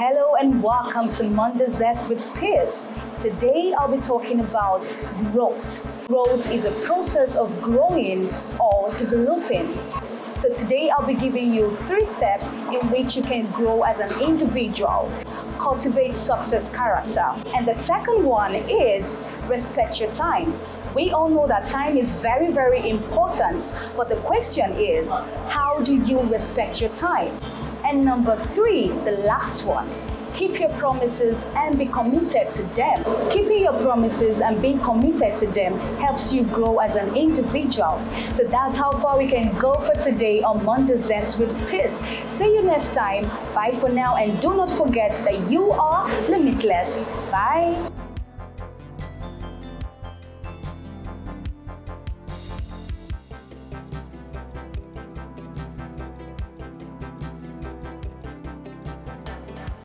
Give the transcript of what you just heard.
Hello and welcome to Monday Zest with Piers. Today I'll be talking about growth. Growth is a process of growing or developing. So today I'll be giving you 3 steps in which you can grow as an individual, cultivate success character. And the second one is respect your time. We all know that time is very, very important, but the question is, how do you respect your time? And number 3, the last one, keep your promises and be committed to them. Keeping your promises and being committed to them helps you grow as an individual. So that's how far we can go for today on Monday Zest with Piers. See you next time. Bye for now, and do not forget that you are limitless. Bye.